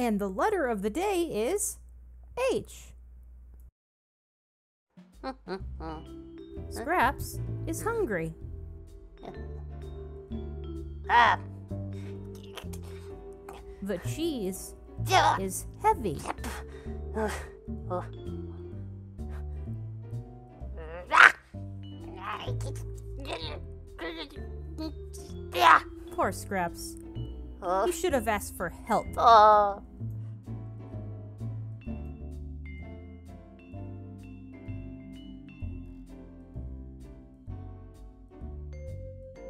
And the letter of the day is H. Scraps is hungry. The cheese is heavy. Poor Scraps. He should have asked for help.